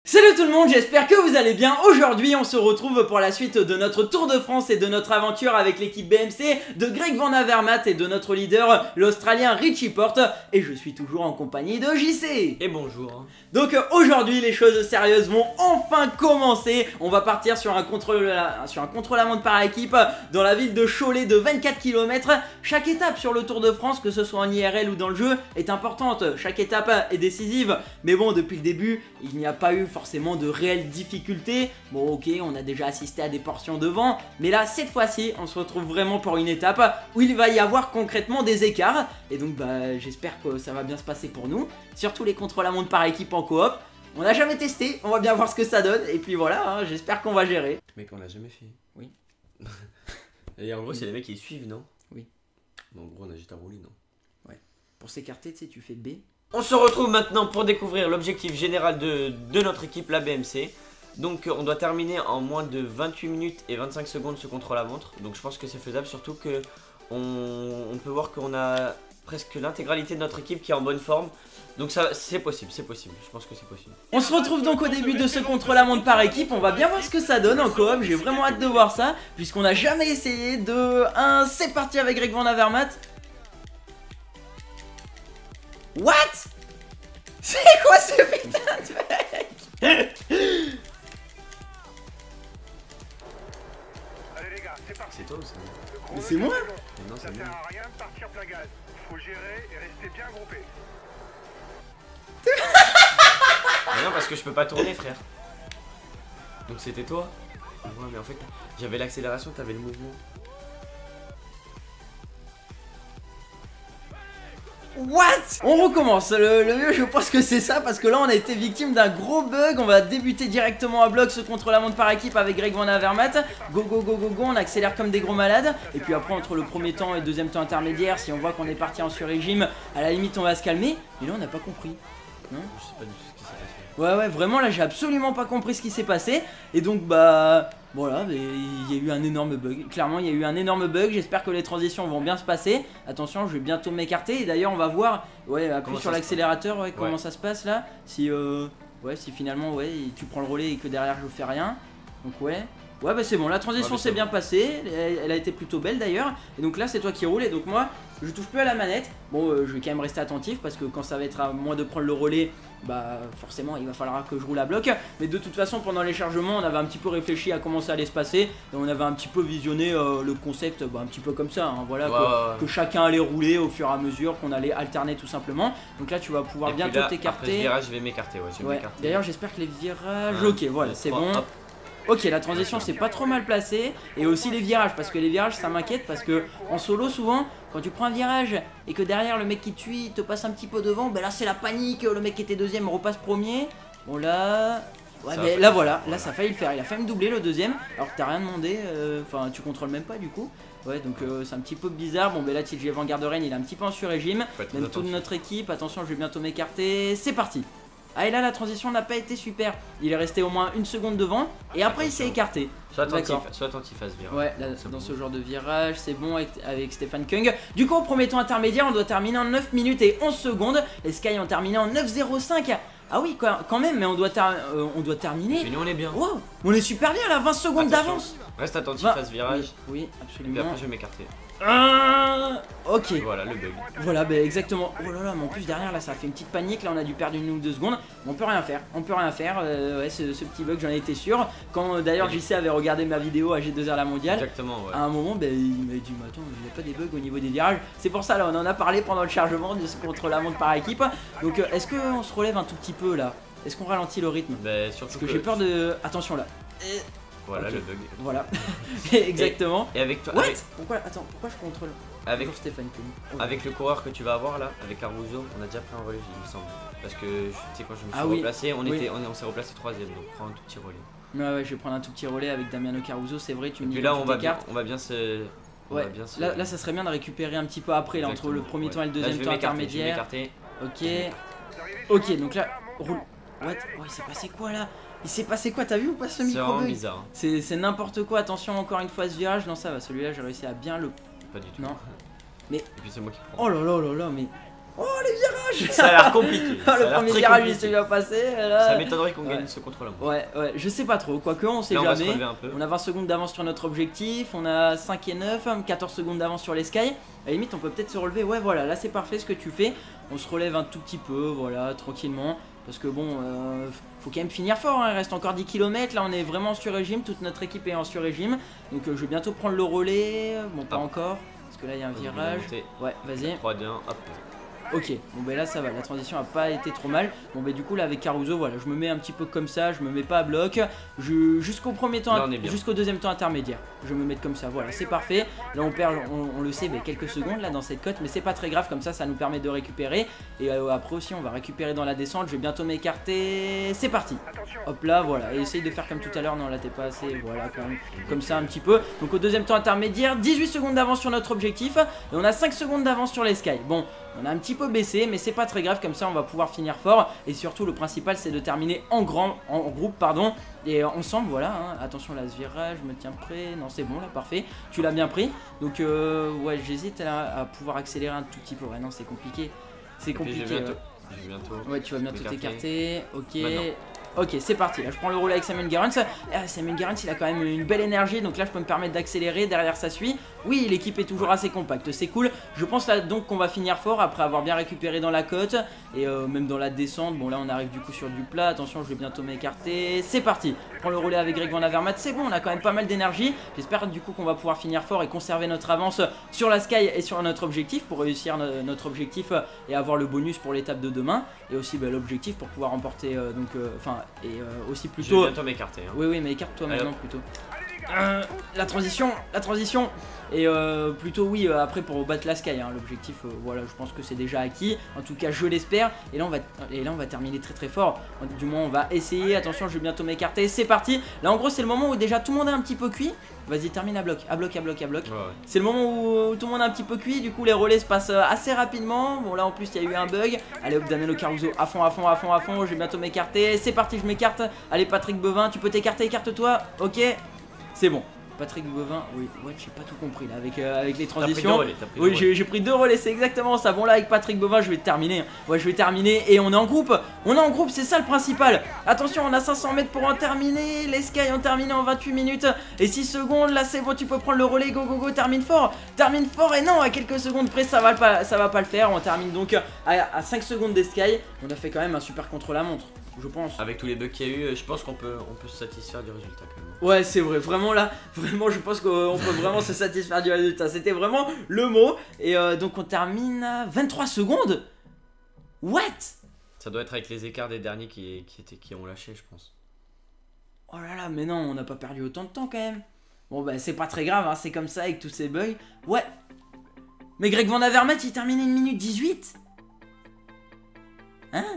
Salut tout le monde, j'espère que vous allez bien. Aujourd'hui on se retrouve pour la suite de notre Tour de France et de notre aventure avec l'équipe BMC, de Greg Van Avermaet et de notre leader, l'Australien Richie Porte. Et je suis toujours en compagnie de JC. Et bonjour. Donc aujourd'hui les choses sérieuses vont enfin commencer. On va partir sur un contre-la-montre par équipe dans la ville de Cholet de 24 km. Chaque étape sur le Tour de France, que ce soit en IRL ou dans le jeu, est importante. Chaque étape est décisive. Mais bon, depuis le début, il n'y a pas eu forcément de réelles difficultés. Bon ok, on a déjà assisté à des portions de vent, mais là cette fois-ci on se retrouve vraiment pour une étape où il va y avoir concrètement des écarts. Et donc bah j'espère que ça va bien se passer pour nous, surtout les contre-la-montre par équipe en coop. On n'a jamais testé, on va bien voir ce que ça donne. Et puis voilà, hein, j'espère qu'on va gérer. Mec, on l'a jamais fait. Oui. Et en gros c'est les mecs qui suivent, non? Oui. En gros on a juste à rouler, non? Ouais. Pour s'écarter, tu sais, tu fais B. On se retrouve maintenant pour découvrir l'objectif général de notre équipe, la BMC. Donc on doit terminer en moins de 28 minutes et 25 secondes ce contre-la-montre. Donc je pense que c'est faisable, surtout que on peut voir qu'on a presque l'intégralité de notre équipe qui est en bonne forme. Donc ça c'est possible, je pense que c'est possible. On se retrouve donc au début de ce contre-la-montre par équipe. On va bien voir ce que ça donne en coop. J'ai vraiment hâte de voir ça, puisqu'on n'a jamais essayé de 1. C'est parti avec Greg Van Avermaet. What? C'est quoi ce putain de mec? Allez les gars, c'est parti. C'est toi ou ça? Mais c'est moi? Non, Ça c'est sert moi. à rien de partir plein gaz. Faut gérer et rester bien groupé. Mais non, parce que je peux pas tourner, frère. Donc c'était toi? Ouais, mais en fait j'avais l'accélération, t'avais le mouvement. What? On recommence, le mieux je pense que c'est ça, parce que là on a été victime d'un gros bug. On va débuter directement à bloc ce contre-la-montre par équipe avec Greg Van Avermaet. Go go go go go, on accélère comme des gros malades. Et puis après entre le premier temps et le deuxième temps intermédiaire, si on voit qu'on est parti en sur-régime, à la limite on va se calmer. Mais là on n'a pas compris, non? Je sais pas du tout ce qui s'est passé. Ouais vraiment là j'ai absolument pas compris ce qui s'est passé. Et donc bah voilà, il y a eu un énorme bug. Clairement il y a eu un énorme bug. J'espère que les transitions vont bien se passer. Attention, je vais bientôt m'écarter. Et d'ailleurs on va voir, ouais, appuie sur l'accélérateur, ouais, comment ça se passe là. Si si finalement tu prends le relais et que derrière je fais rien. Donc ouais bah c'est bon, la transition s'est bien passée. Elle a été plutôt belle d'ailleurs. Et donc là c'est toi qui roule. Et donc moi je touche plus à la manette. Bon je vais quand même rester attentif, parce que quand ça va être à moi de prendre le relais, bah forcément il va falloir que je roule à bloc. Mais de toute façon pendant les chargements on avait un petit peu réfléchi à comment ça allait se passer. Et on avait un petit peu visionné le concept, un petit peu comme ça, hein, voilà, que chacun allait rouler au fur et à mesure, qu'on allait alterner tout simplement. Donc là tu vas pouvoir bientôt t'écarter. Après ce virage je vais m'écarter, D'ailleurs j'espère que les virages, ok voilà c'est bon. Hop. Ok, la transition c'est pas trop mal placée. Et aussi les virages, parce que les virages ça m'inquiète, parce que en solo souvent quand tu prends un virage et que derrière le mec qui te suit te passe un petit peu devant, ben là c'est la panique, le mec qui était deuxième repasse premier. Bon là... Ouais mais là voilà, là ça a failli le faire, il a failli me doubler le deuxième, alors que t'as rien demandé, enfin tu contrôles même pas du coup. Ouais donc c'est un petit peu bizarre. Bon ben là TJ Van Garderen il est un petit peu en sur-régime, même toute notre équipe. Attention, je vais bientôt m'écarter, c'est parti. Ah et là la transition n'a pas été super. Il est resté au moins une seconde devant. Et après il s'est écarté. Sois attentif à ce virage. Ouais là, dans ce genre de virage c'est bon avec Stefan Kung. Du coup au premier temps intermédiaire on doit terminer en 9 minutes et 11 secondes. Les Sky ont terminé en 9,05. Ah oui quand même, mais on doit terminer. Et nous on est bien. Wow, on est super bien là, 20 secondes d'avance. Reste attentif à ce virage. Oui absolument. Et puis après je vais m'écarter. Ok. Voilà le bug. Voilà bah exactement. Oh là là, mais en plus derrière là ça a fait une petite panique. Là on a dû perdre 1 ou 2 secondes. On peut rien faire, ouais ce petit bug j'en étais sûr. Quand d'ailleurs JC avait regardé ma vidéo à G2R la mondiale. Exactement ouais. À un moment il m'a dit mais attends, il n'y a pas des bugs au niveau des virages. C'est pour ça là on en a parlé pendant le chargement de ce contre-la-montre par équipe. Donc est-ce qu'on se relève un tout petit peu là? Est-ce qu'on ralentit le rythme? Surtout parce que j'ai peur de... Attention là. Voilà le bug. Voilà. Exactement. Et avec toi. What? Pourquoi je contrôle avec Stéphane Kung. Avec le coureur que tu vas avoir là, avec Caruso, on a déjà pris un relais il me semble. Parce que tu sais quand je me suis replacé, on s'est replacé 3ème, donc prends un tout petit relais. Ouais je vais prendre un tout petit relais avec Damiano Caruso, c'est vrai tu me dis. Et puis là on va bien se... Là ça serait bien de récupérer un petit peu après là, entre le premier temps et le deuxième temps intermédiaire. Ok donc là roule. What? Ouais il s'est passé quoi là? Il s'est passé quoi? T'as vu ou pas ce micro bug? C'est vraiment bizarre. C'est n'importe quoi. Attention encore une fois ce virage. Non ça va, celui-là j'ai réussi à bien le... Pas du tout. Non. Mais... Et puis c'est moi qui prends. Oh là là là là mais... Oh les virage. Ça a l'air compliqué. Ah, Ça a le l'air premier très virage il compliqué. s'est bien passé. Là... Ça m'étonnerait qu'on Ouais. gagne ce contre-la-montre. Ouais, je sais pas trop, quoique on sait Là, on va se jamais. relever un peu. On a 20 secondes d'avance sur notre objectif, on a 5 et 9, 14 secondes d'avance sur les Sky. À la limite, on peut peut-être se relever. Ouais, voilà, là c'est parfait ce que tu fais. On se relève un tout petit peu, voilà, tranquillement. Parce que bon, faut quand même finir fort, hein. Il reste encore 10 km. Là, on est vraiment en sur-régime, toute notre équipe est en sur-régime. Donc, je vais bientôt prendre le relais. Bon, pas encore, parce que là, il y a un virage. Ouais, vas-y. 3, 2, 1, hop. Ok, bon ben là ça va, la transition a pas été trop mal. Bon ben du coup là avec Caruso, voilà, je me mets un petit peu comme ça, je me mets pas à bloc. Jusqu'au premier temps, Là, on est bien. jusqu'au deuxième temps intermédiaire, je me mets comme ça, voilà, c'est parfait. Là on perd, on le sait, mais quelques secondes là dans cette cote, mais c'est pas très grave, comme ça nous permet de récupérer. Et après aussi on va récupérer dans la descente, je vais bientôt m'écarter, c'est parti. Attention. Hop là, voilà, et essaye de faire comme tout à l'heure, non là t'es pas assez, voilà, quand même, comme ça un petit peu. Donc au deuxième temps intermédiaire, 18 secondes d'avance sur notre objectif, et on a 5 secondes d'avance sur les Sky. Bon, on a un petit peu baissé, mais c'est pas très grave, comme ça on va pouvoir finir fort. Et surtout le principal c'est de terminer en groupe, pardon, et ensemble, voilà, hein. Attention là ce virage, je me tiens prêt, non c'est bon là, parfait, tu l'as bien pris. Donc ouais, j'hésite à pouvoir accélérer un tout petit peu, ouais non c'est compliqué, c'est compliqué. Bientôt. Ouais, tu vas bientôt t'écarter. Ok. Maintenant. Ok, c'est parti. Là, je prends le relais avec Samuel Garens. Samuel Garens, il a quand même une belle énergie. Donc là, je peux me permettre d'accélérer. Derrière, ça suit. Oui, l'équipe est toujours assez compacte. C'est cool. Je pense là donc qu'on va finir fort après avoir bien récupéré dans la côte. Et même dans la descente. Bon, là, on arrive du coup sur du plat. Attention, je vais bientôt m'écarter. C'est parti. Je prends le relais avec Greg Van Avermaet. C'est bon, on a quand même pas mal d'énergie. J'espère du coup qu'on va pouvoir finir fort et conserver notre avance sur la Sky et sur notre objectif pour réussir notre objectif et avoir le bonus pour l'étape de demain. Et aussi l'objectif pour pouvoir remporter aussi plutôt. Je vais bientôt m'écarter. Hein. Oui, mais écarte-toi maintenant plutôt. Allez, les gars. La transition. Et plutôt oui, après pour battre la Sky, hein, l'objectif, voilà, je pense que c'est déjà acquis. En tout cas, je l'espère. Et là, on va terminer très très fort. Du moins, on va essayer. Attention, je vais bientôt m'écarter. C'est parti. Là, en gros, c'est le moment où déjà tout le monde est un petit peu cuit. Vas-y, termine à bloc. Ouais. C'est le moment où tout le monde est un petit peu cuit. Du coup, les relais se passent assez rapidement. Bon, là, en plus, il y a eu un bug. Allez, hop, Danilo Caruso à fond. Je vais bientôt m'écarter. C'est parti, je m'écarte. Allez, Patrick Bevin, tu peux t'écarter, écarte-toi. Ok, c'est bon. Patrick Bevin, oui, ouais, j'ai pas tout compris là avec les transitions. Oui, j'ai pris 2 relais, c'est exactement ça. Bon, là, avec Patrick Bevin, je vais terminer. Ouais, je vais terminer et on est en groupe. C'est ça le principal. Attention, on a 500 mètres pour en terminer. Les Sky ont terminé en 28 minutes et 6 secondes. Là, c'est bon, tu peux prendre le relais. Go, termine fort. Et non, à quelques secondes près, ça va pas le faire. On termine donc à 5 secondes des Sky. On a fait quand même un super contre-la-montre, je pense. Avec tous les bugs qu'il y a eu, je pense qu'on peut se satisfaire du résultat quand même. Ouais, c'est vrai, vraiment là, je pense qu'on peut vraiment se satisfaire du résultat. C'était vraiment le mot. Et donc on termine à 23 secondes. What? Ça doit être avec les écarts des derniers qui ont lâché, je pense. Oh là là, mais non, on n'a pas perdu autant de temps quand même. Bon bah c'est pas très grave, hein, c'est comme ça avec tous ces bugs. Ouais. Mais Greg Van Avermaet, il terminait 1 minute 18. Hein?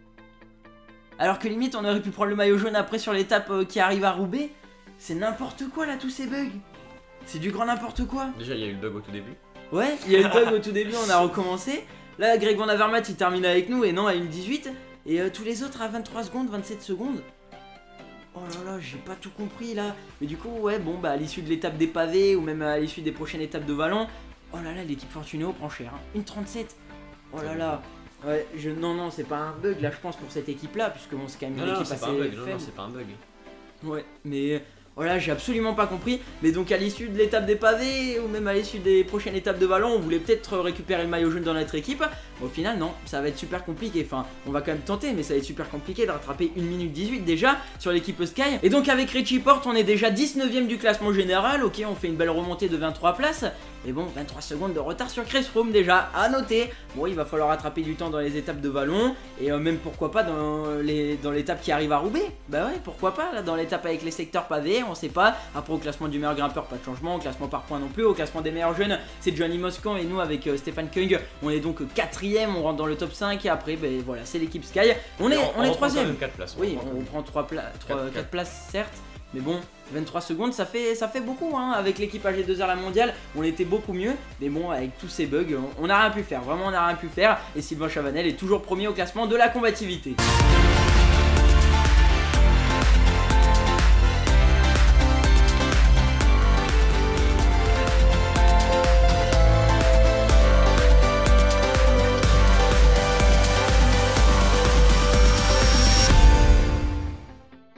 Alors que limite on aurait pu prendre le maillot jaune après sur l'étape qui arrive à Roubaix. C'est n'importe quoi là, tous ces bugs. C'est du grand n'importe quoi. Déjà, il y a eu le bug au tout début. Ouais, il y a eu le bug au tout début, on a recommencé. Là, Greg Van Avermaet, il termine avec nous et non à 1,18. Et tous les autres à 23 secondes, 27 secondes. Oh là là, j'ai pas tout compris là. Mais du coup, ouais, bon, bah à l'issue de l'étape des pavés ou même à l'issue des prochaines étapes de vallon. Oh là là, l'équipe Fortunéo prend cher. Hein. 1,37. Oh là là. Ouais, non, c'est pas un bug là, je pense, pour cette équipe là, puisque bon, c'est quand même une équipe assez faible. Non, c'est pas un bug. Ouais, mais voilà, j'ai absolument pas compris. Mais donc à l'issue de l'étape des pavés ou même à l'issue des prochaines étapes de vallon, on voulait peut-être récupérer le maillot jaune dans notre équipe. Au final non, ça va être super compliqué. Enfin, on va quand même tenter, mais ça va être super compliqué de rattraper 1 minute 18 déjà sur l'équipe Sky. Et donc avec Richie Porte, on est déjà 19ème du classement général. Ok, on fait une belle remontée de 23 places. Mais bon, 23 secondes de retard sur Chris Froome déjà, à noter. Bon, il va falloir rattraper du temps dans les étapes de vallon. Et même pourquoi pas dans l'étape qui arrive à Roubaix. Bah ouais, pourquoi pas, là, dans l'étape avec les secteurs pavés, on sait pas. Après au classement du meilleur grimpeur, pas de changement. Au classement par points non plus. Au classement des meilleurs jeunes, c'est Johnny Moscan. Et nous avec Stéphane Kung, on est donc 4ème, on rentre dans le top 5. Et après, ben voilà, c'est l'équipe Sky. On est 3ème. Oui, on prend 4 places certes. Mais bon, 23 secondes, ça fait beaucoup hein. Avec l'équipe AG2R la mondiale, on était beaucoup mieux. Mais bon, avec tous ces bugs, on n'a rien pu faire. Vraiment, on n'a rien pu faire. Et Sylvain Chavanel est toujours premier au classement de la combativité.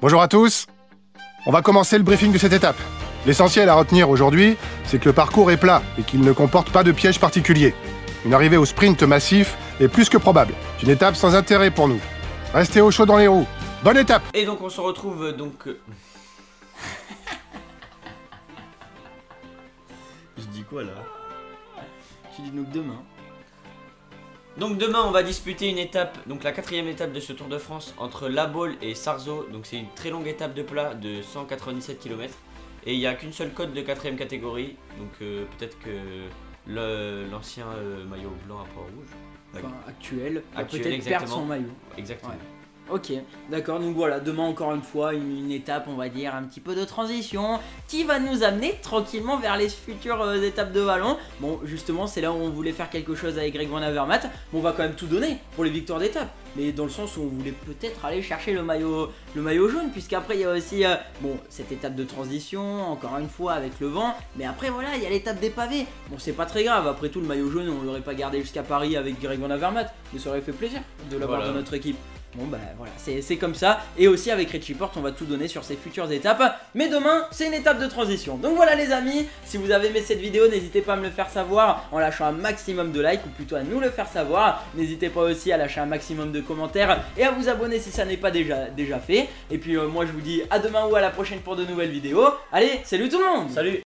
Bonjour à tous. On va commencer le briefing de cette étape. L'essentiel à retenir aujourd'hui, c'est que le parcours est plat et qu'il ne comporte pas de piège particulier. Une arrivée au sprint massif est plus que probable. C'est une étape sans intérêt pour nous. Restez au chaud dans les roues. Bonne étape! Et donc on se retrouve donc... Je dis quoi là? Tu dis donc demain. Donc demain on va disputer une étape, donc la 4ème étape de ce Tour de France entre La Baule et Sarzeau. Donc c'est une très longue étape de plat de 197 km. Et il n'y a qu'une seule cote de 4ème catégorie. Donc peut-être que l'ancien maillot blanc à poids rouge. Enfin, actuel, Actuel, peut-être perdre exactement. son maillot. Exactement. Ouais. Ok, d'accord, donc voilà, demain encore une fois, une étape, on va dire, un petit peu de transition qui va nous amener tranquillement vers les futures étapes de vallon. Bon, justement, c'est là où on voulait faire quelque chose avec Greg Van Avermaet. Bon, on va quand même tout donner pour les victoires d'étape, mais dans le sens où on voulait peut-être aller chercher le maillot jaune, puisqu'après il y a aussi bon, cette étape de transition, encore une fois avec le vent, mais après voilà, il y a l'étape des pavés. Bon, c'est pas très grave, après tout, le maillot jaune, on l'aurait pas gardé jusqu'à Paris avec Greg Van Avermaet, mais ça aurait fait plaisir de l'avoir Voilà. dans notre équipe. Bon bah voilà, c'est comme ça. Et aussi avec Richie Porte, on va tout donner sur ces futures étapes. Mais demain, c'est une étape de transition. Donc voilà les amis, si vous avez aimé cette vidéo, n'hésitez pas à me le faire savoir en lâchant un maximum de likes, ou plutôt à nous le faire savoir. N'hésitez pas aussi à lâcher un maximum de commentaires et à vous abonner si ça n'est pas déjà fait. Et puis moi je vous dis à demain ou à la prochaine pour de nouvelles vidéos. Allez, salut tout le monde! Salut!